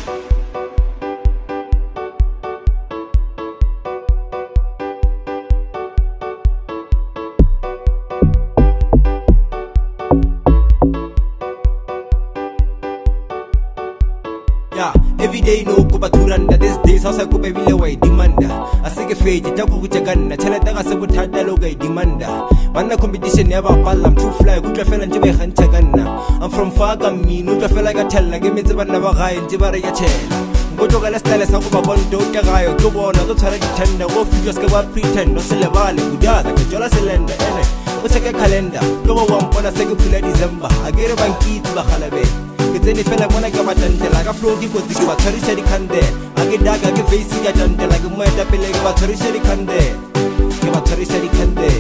Every day no ko baturanda this days hausa ko bebile wai demanda asike fake ta ku kujaganna chalata ga sabu thada lo ga demanda wanna competition never ballam to fly ku tla fela nje khanta ganna I'm from Fagami no tla fela ga tella ke metsi bana ba gae nje ba re ya tshela ngoto ga la style sa go ba bondo ke gayo go bona go tshwara ditenda go figures ke ba pretend no se lebale kudaza ke jola selenda ene o tseke calendar go ba wa mpona se ke phula December agere banki tla khalabe Ketseni fela bona ke batantela ka flow di kotsi ke ba tshwarisha di khande a ke daga ke face ka tantela ke moeta pele ke ba tshwarisha di khande ke ba tshwarisha di khande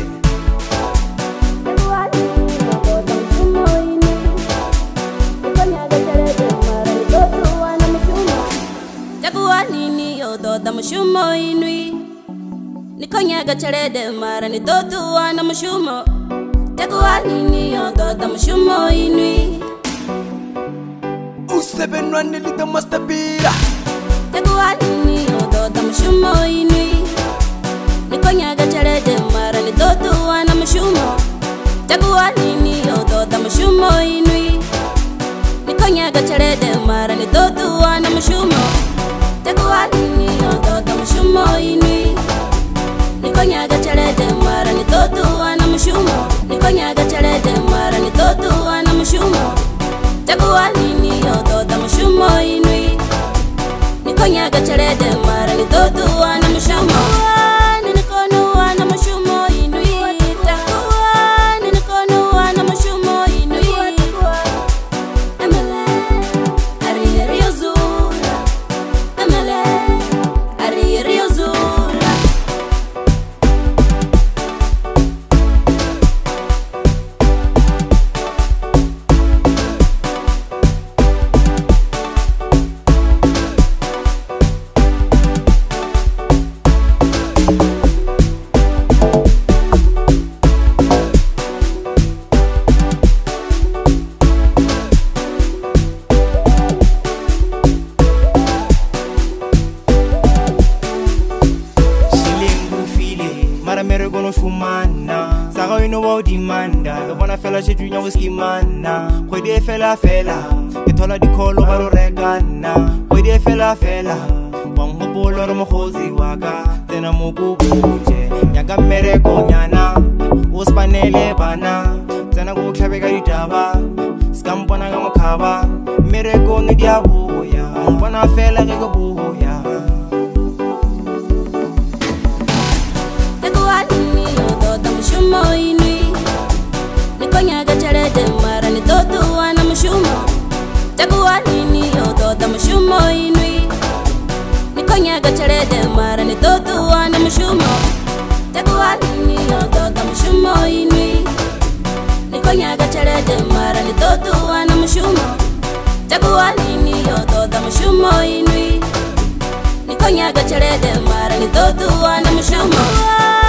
Mushumo inui nikonyaga charede mara ni dodu wana mushumo takuwa nini yododa mushumo inui U7 run the master beer takuwa nini yododa mushumo inui nikonyaga charede mara ni dodu wana mushumo takuwa nini yododa mushumo inui nikonyaga charede mara ni dodu wana mushumo takuwa nini yododa mushumo inui nikonyaga charede mara ni dodu wana mushumo nikonyaga charede mara ni dodu wana mushumo takuwa nini yododa mushumo inui nikonyaga charede mara ni dodu wana mushumo nikono wana mushumo inui takuwa nikono wana mushumo inui amele ari yozula amele ari yozula Mere gono fumana Saga ino wa dimanda Ke bona fela she dunya go skimana Khwedi fela Ke thola dikolo ba ro rekana Khwedi fela Wa ngobolo re mogotsi wa ka Tsena mo go botse Nyaka mere go nyana O spanele bana Tsena go tlhabeka ditaba Skampona ga mokhaba Mere go ne dia boya Mpona fela ke go boya mushumo inui nikonyaga charede mara ni dodu wana mushumo takuwa nini yododa mushumo inui nikonyaga charede mara ni dodu wana mushumo takuwa nini yododa mushumo inui nikonyaga charede mara ni dodu wana mushumo takuwa nini yododa mushumo inui nikonyaga charede mara ni dodu wana mushumo